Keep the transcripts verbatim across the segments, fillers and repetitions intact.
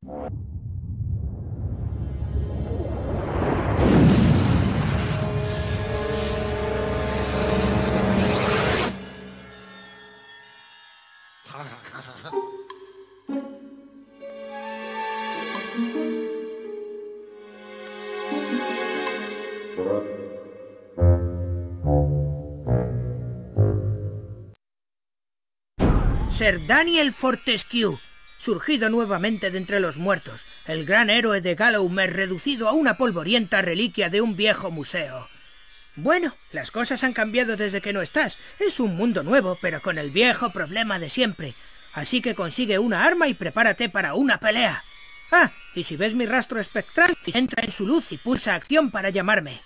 Ser Daniel Fortescue, surgido nuevamente de entre los muertos, el gran héroe de Gallowmere reducido a una polvorienta reliquia de un viejo museo. Bueno, las cosas han cambiado desde que no estás. Es un mundo nuevo, pero con el viejo problema de siempre. Así que consigue una arma y prepárate para una pelea. Ah, y si ves mi rastro espectral, entra en su luz y pulsa acción para llamarme.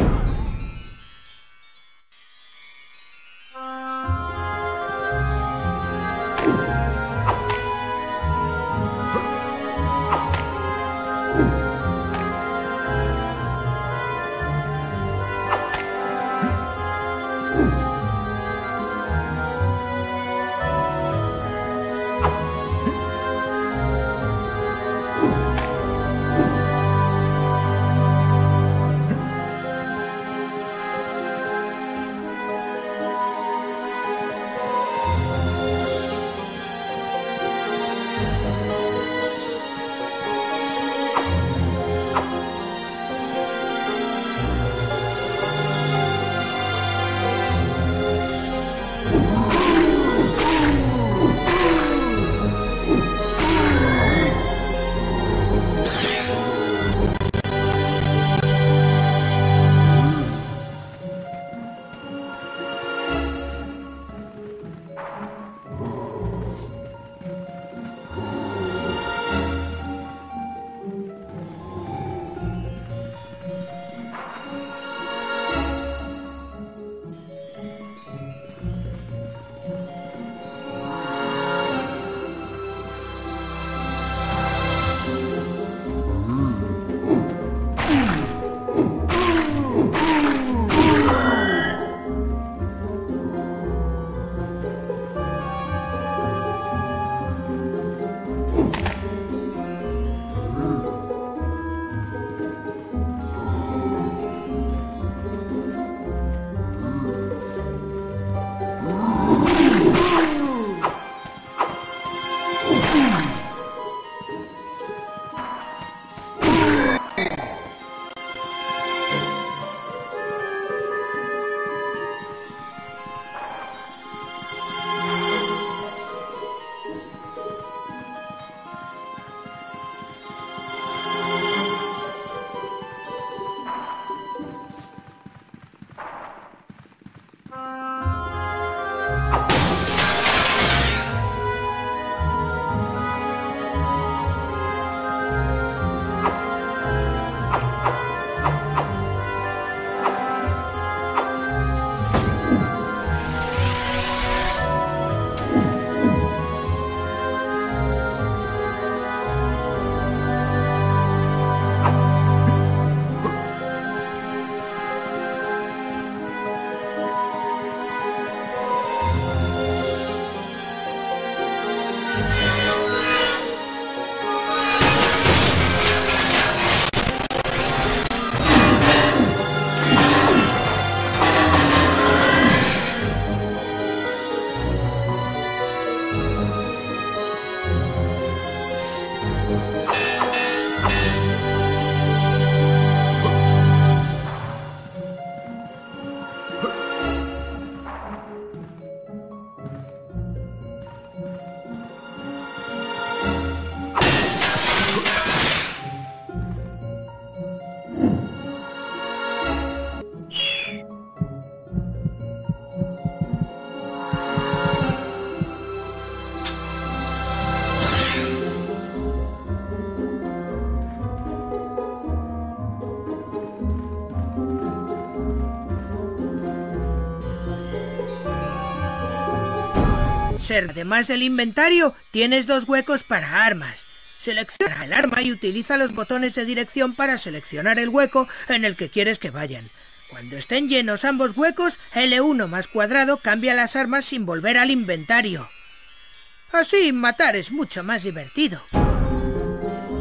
Además del inventario, tienes dos huecos para armas. Selecciona el arma y utiliza los botones de dirección para seleccionar el hueco en el que quieres que vayan. Cuando estén llenos ambos huecos, L uno más cuadrado cambia las armas sin volver al inventario. Así matar es mucho más divertido.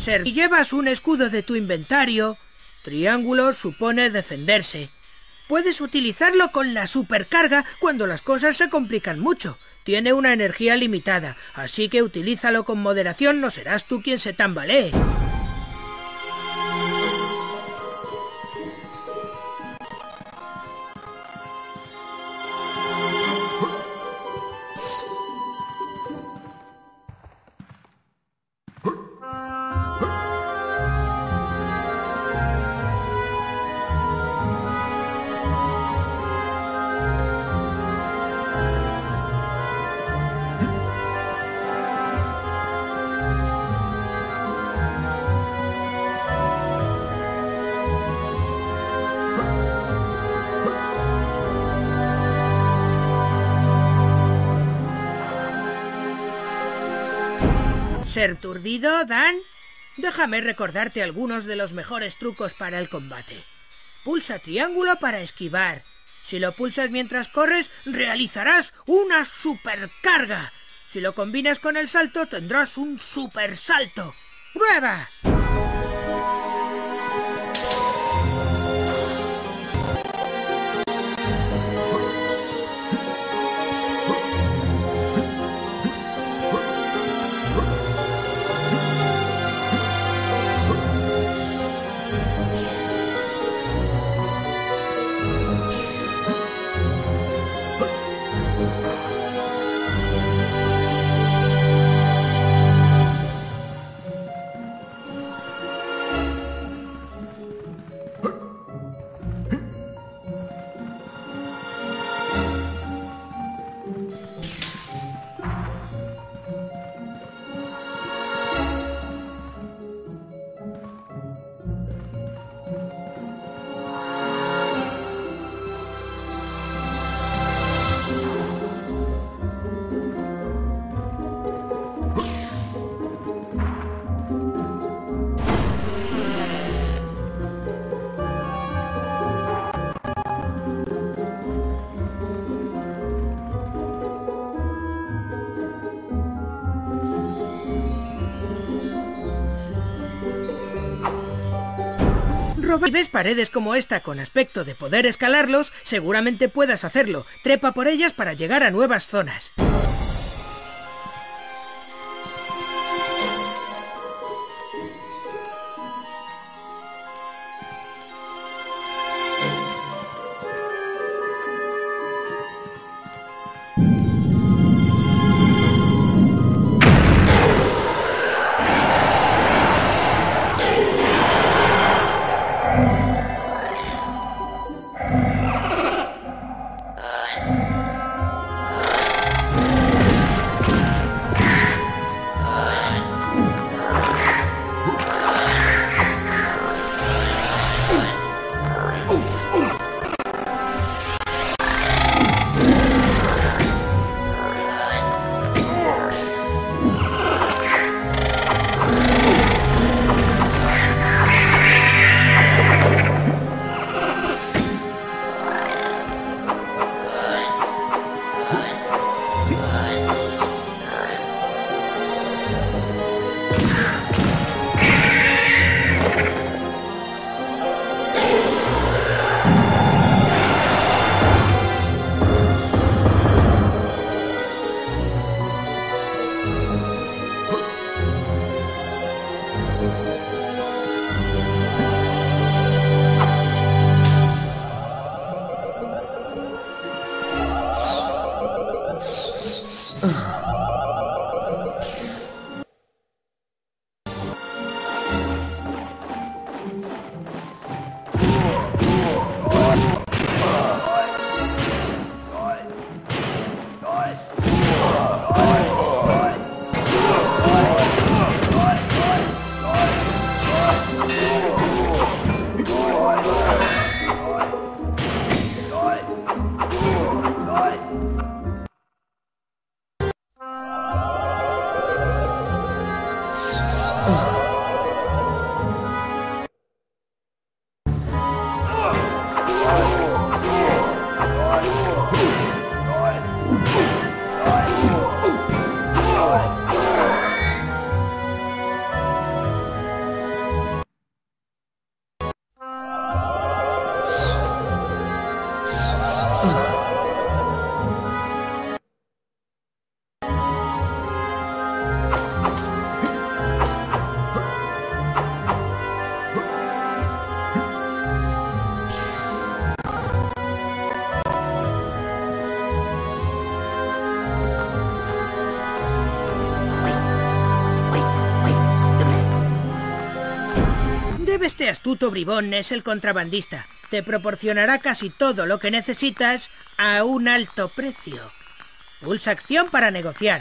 Ser, si llevas un escudo de tu inventario, triángulo supone defenderse. Puedes utilizarlo con la supercarga cuando las cosas se complican mucho. Tiene una energía limitada, así que utilízalo con moderación, no serás tú quien se tambalee. ¿Ser turdido, Dan? Déjame recordarte algunos de los mejores trucos para el combate. Pulsa triángulo para esquivar. Si lo pulsas mientras corres, realizarás una supercarga. Si lo combinas con el salto, tendrás un super salto. ¡Prueba! Si ves paredes como esta con aspecto de poder escalarlos, seguramente puedas hacerlo. Trepa por ellas para llegar a nuevas zonas. Este astuto bribón es el contrabandista. Te proporcionará casi todo lo que necesitas a un alto precio. Pulsa acción para negociar.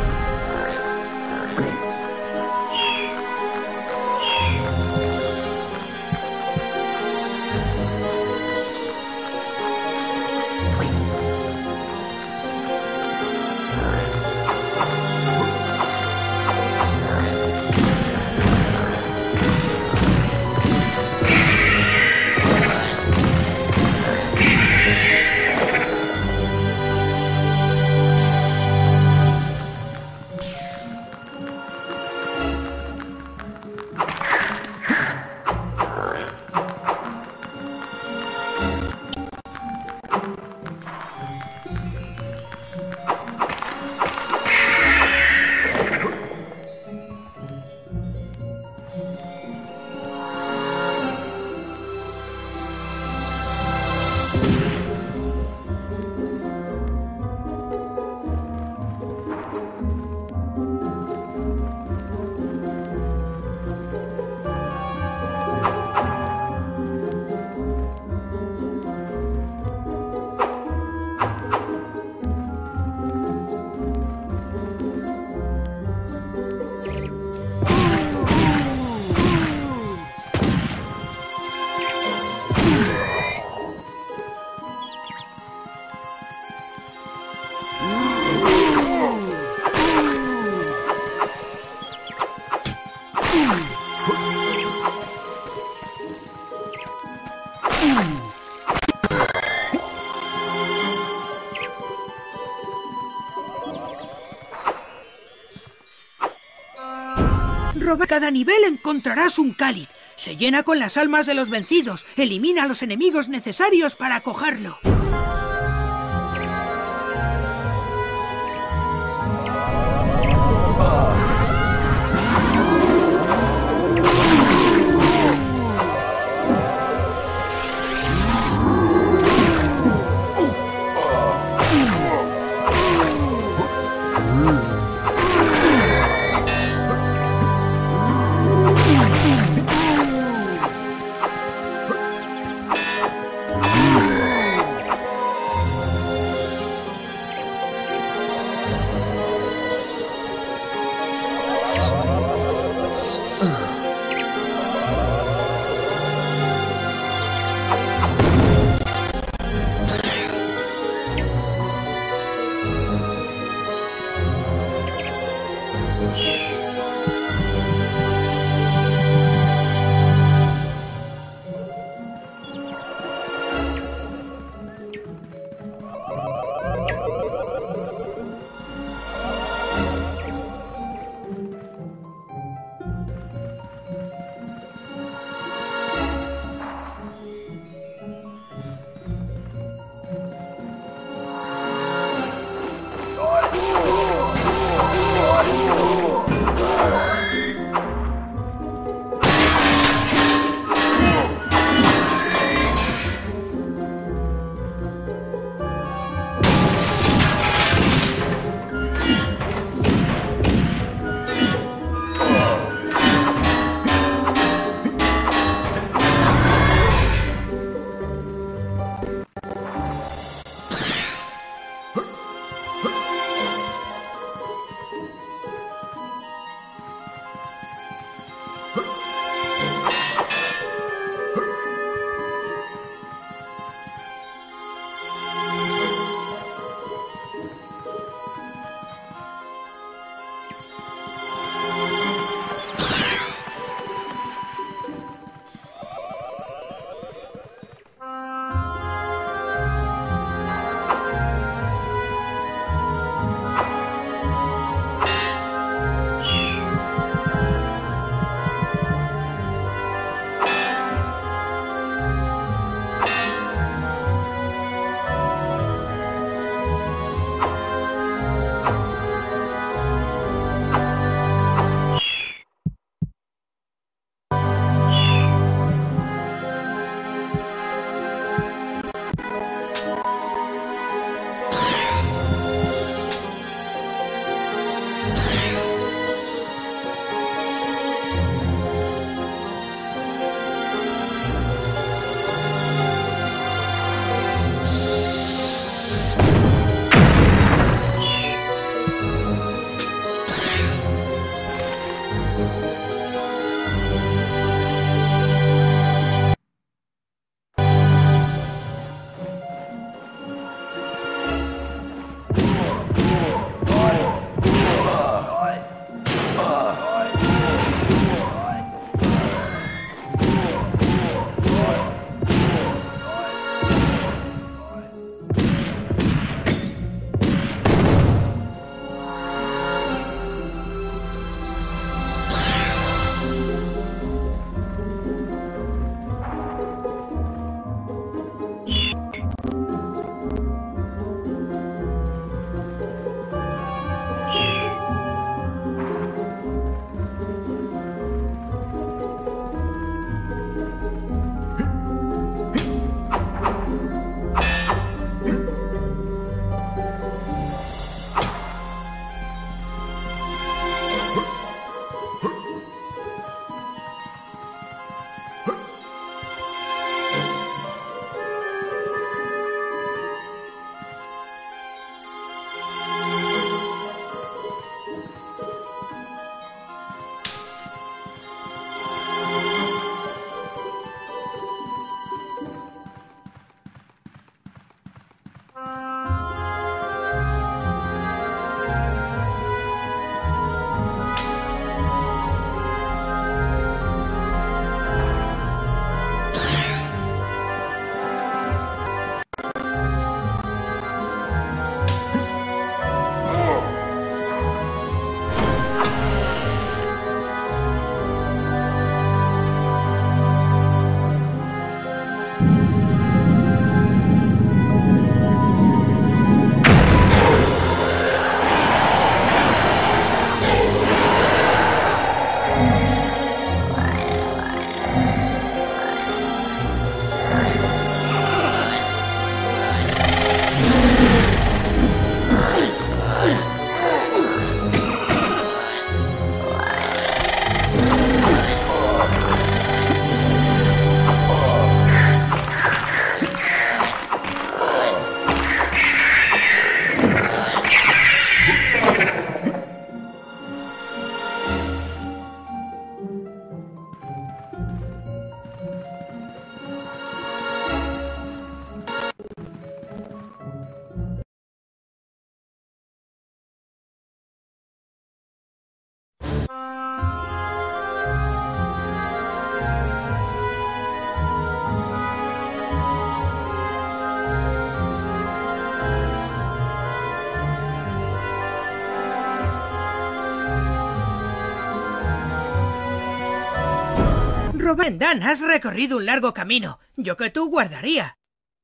Roba cada nivel encontrarás un cáliz. Se llena con las almas de los vencidos. Elimina a los enemigos necesarios para cogerlo. Proben, Dan, has recorrido un largo camino. Yo que tú guardaría.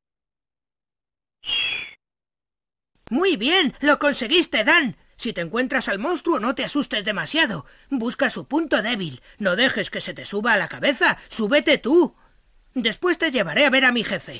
Muy bien, lo conseguiste, Dan. Si te encuentras al monstruo, no te asustes demasiado. Busca su punto débil. No dejes que se te suba a la cabeza. Súbete tú. Después te llevaré a ver a mi jefe.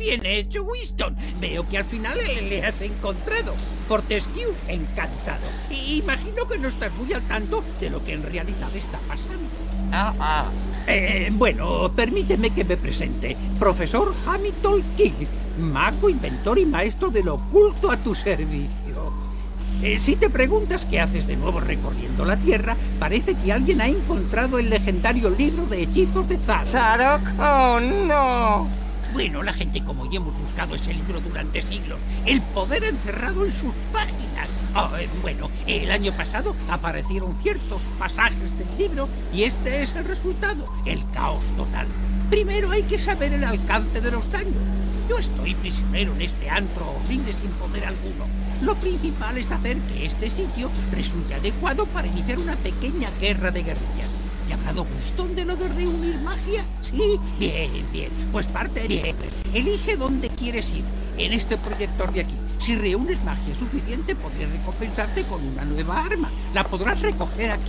Bien hecho, Winston. Veo que al final le, le has encontrado. Fortescue, encantado. Y imagino que no estás muy al tanto de lo que en realidad está pasando. Ah, ah. Eh, bueno, permíteme que me presente. Profesor Hamilton King, mago, inventor y maestro del oculto a tu servicio. Eh, si te preguntas qué haces de nuevo recorriendo la Tierra, parece que alguien ha encontrado el legendario libro de hechizos de Zadok. ¿Zadok? ¡Oh, no! Bueno, la gente como yo hemos buscado ese libro durante siglos. El poder encerrado en sus páginas. Oh, eh, bueno, el año pasado aparecieron ciertos pasajes del libro y este es el resultado, el caos total. Primero hay que saber el alcance de los daños. Yo estoy prisionero en este antro horrible sin poder alguno. Lo principal es hacer que este sitio resulte adecuado para iniciar una pequeña guerra de guerrillas. ¿Te ha hablado Winston de lo de reunir magia? Sí, bien, bien. Pues parte bien. Elige dónde quieres ir. En este proyector de aquí. Si reúnes magia suficiente, podré recompensarte con una nueva arma. La podrás recoger aquí.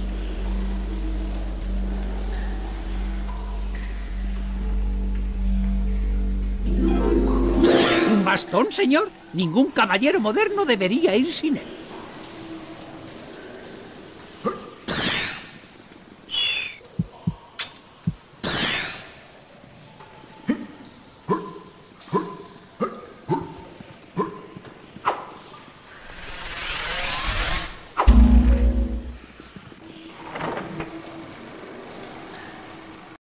¿Un bastón, señor? Ningún caballero moderno debería ir sin él.